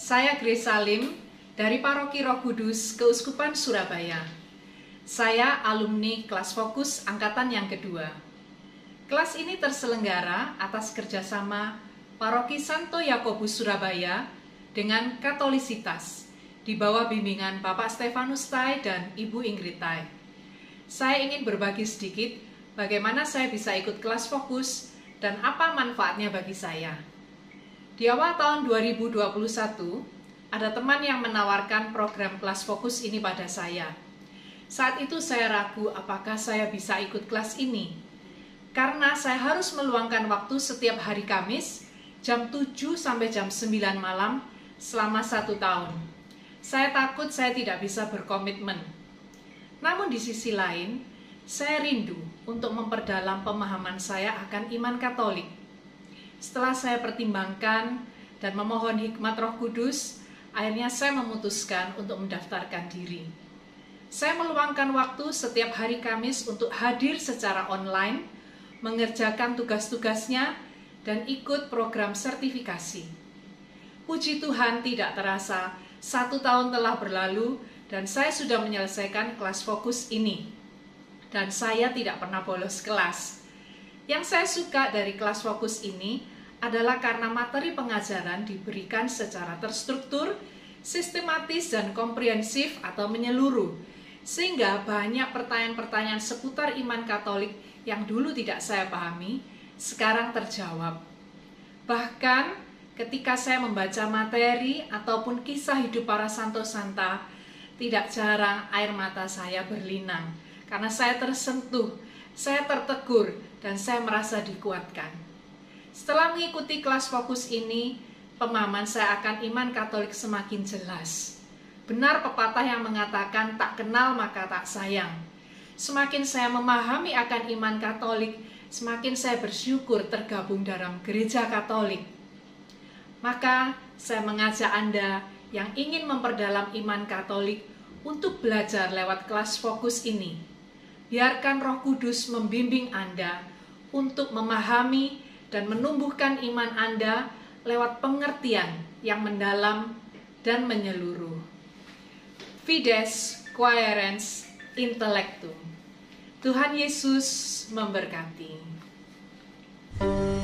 Saya Grace Salim dari Paroki Roh Kudus Keuskupan Surabaya. Saya alumni kelas fokus angkatan yang kedua. Kelas ini terselenggara atas kerjasama Paroki Santo Yakobus Surabaya dengan Katolisitas di bawah bimbingan Bapak Stefanus Tai dan Ibu Ingrid Tai. Saya ingin berbagi sedikit bagaimana saya bisa ikut kelas fokus dan apa manfaatnya bagi saya. Di awal tahun 2021, ada teman yang menawarkan program kelas fokus ini pada saya. Saat itu saya ragu apakah saya bisa ikut kelas ini, karena saya harus meluangkan waktu setiap hari Kamis, jam 7 sampai jam 9 malam selama 1 tahun. Saya takut saya tidak bisa berkomitmen. Namun di sisi lain, saya rindu untuk memperdalam pemahaman saya akan iman Katolik. Setelah saya pertimbangkan dan memohon hikmat Roh Kudus, akhirnya saya memutuskan untuk mendaftarkan diri. Saya meluangkan waktu setiap hari Kamis untuk hadir secara online, mengerjakan tugas-tugasnya, dan ikut program sertifikasi. Puji Tuhan, tidak terasa 1 tahun telah berlalu dan saya sudah menyelesaikan kelas fokus ini. Dan saya tidak pernah bolos kelas. Yang saya suka dari kelas fokus ini adalah karena materi pengajaran diberikan secara terstruktur, sistematis, dan komprehensif atau menyeluruh. Sehingga banyak pertanyaan-pertanyaan seputar iman Katolik yang dulu tidak saya pahami, sekarang terjawab. Bahkan ketika saya membaca materi ataupun kisah hidup para santo santa, tidak jarang air mata saya berlinang, karena saya tersentuh, saya tertegur, dan saya merasa dikuatkan. Setelah mengikuti kelas fokus ini, pemahaman saya akan iman Katolik semakin jelas. Benar pepatah yang mengatakan tak kenal maka tak sayang. Semakin saya memahami akan iman Katolik, semakin saya bersyukur tergabung dalam gereja Katolik. Maka saya mengajak Anda yang ingin memperdalam iman Katolik untuk belajar lewat kelas fokus ini. Biarkan Roh Kudus membimbing Anda untuk memahami dan menumbuhkan iman Anda lewat pengertian yang mendalam dan menyeluruh. Fides Quaerens Intellectum. Tuhan Yesus memberkati.